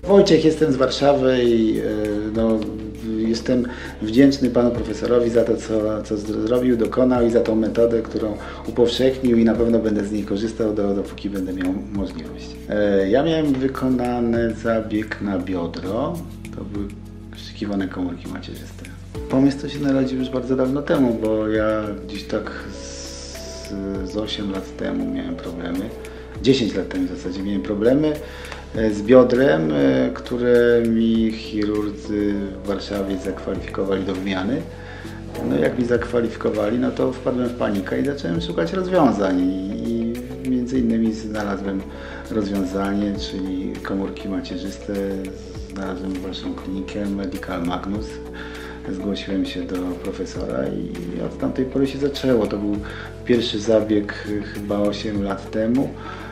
Wojciech, jestem z Warszawy i jestem wdzięczny panu profesorowi za to, co zrobił, dokonał i za tą metodę, którą upowszechnił i na pewno będę z niej korzystał, dopóki będę miał możliwość. Ja miałem wykonany zabieg na biodro, to były wstrzykiwane komórki macierzyste. Pomysł to się narodził już bardzo dawno temu, bo ja gdzieś tak z 8 lat temu miałem problemy, 10 lat temu w zasadzie miałem problemy z biodrem, które mi chirurdzy w Warszawie zakwalifikowali do wymiany. No jak mi zakwalifikowali, no to wpadłem w panikę i zacząłem szukać rozwiązań i między innymi znalazłem rozwiązanie, czyli komórki macierzyste, znalazłem waszą klinikę Medical Magnus. Zgłosiłem się do profesora i od tamtej pory się zaczęło. To był pierwszy zabieg chyba 8 lat temu.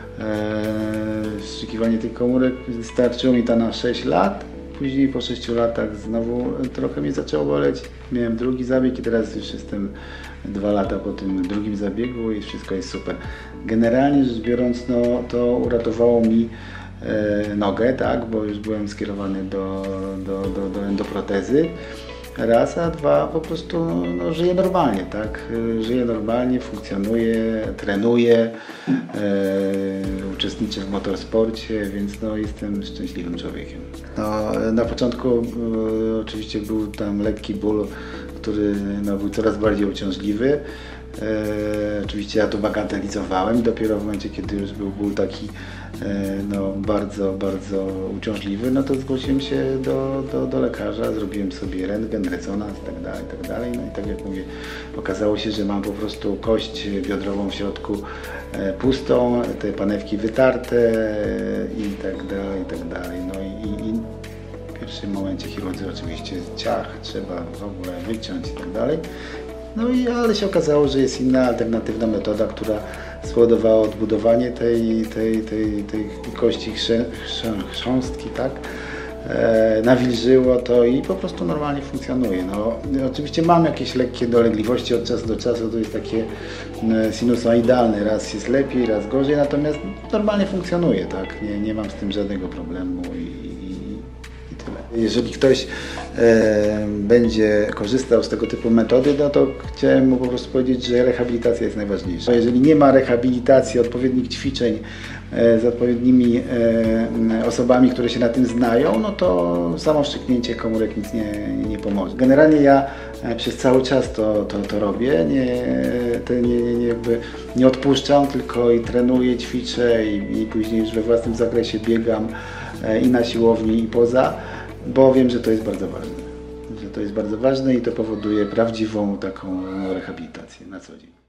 Wstrzykiwanie tych komórek starczyło mi to na 6 lat. Później po 6 latach znowu trochę mnie zaczęło boleć. Miałem drugi zabieg i teraz już jestem 2 lata po tym drugim zabiegu i wszystko jest super. Generalnie rzecz biorąc, no, to uratowało mi nogę, tak, bo już byłem skierowany do endoprotezy. Raz, a dwa, po prostu żyję normalnie, tak? Żyję normalnie, funkcjonuję, trenuję, uczestniczę w motorsporcie, więc jestem szczęśliwym człowiekiem. Na początku oczywiście był tam lekki ból, który był coraz bardziej uciążliwy. Oczywiście ja to bagatelizowałem, dopiero w momencie, kiedy już był ból taki bardzo, bardzo uciążliwy, no to zgłosiłem się do lekarza, zrobiłem sobie rentgen, rezonans i tak dalej. No i tak jak mówię, okazało się, że mam po prostu kość biodrową w środku pustą, te panewki wytarte i tak dalej. No i w pierwszym momencie chirurdzy oczywiście ciach, trzeba w ogóle wyciąć i tak dalej. Ale się okazało, że jest inna, alternatywna metoda, która spowodowała odbudowanie tej kości chrząstki, tak? Nawilżyło to i po prostu normalnie funkcjonuje. Oczywiście mam jakieś lekkie dolegliwości od czasu do czasu, to jest takie sinusoidalne, raz jest lepiej, raz gorzej, natomiast normalnie funkcjonuje, tak? Nie mam z tym żadnego problemu i tyle. Jeżeli ktoś będzie korzystał z tego typu metody, no to chciałem mu po prostu powiedzieć, że rehabilitacja jest najważniejsza. Jeżeli nie ma rehabilitacji, odpowiednich ćwiczeń z odpowiednimi osobami, które się na tym znają, no to samo wszczyknięcie komórek nic nie pomoże. Generalnie ja przez cały czas to robię, nie odpuszczam, tylko i trenuję, ćwiczę i później już we własnym zakresie biegam i na siłowni i poza, bo wiem, że to jest bardzo ważne. I to powoduje prawdziwą taką rehabilitację na co dzień.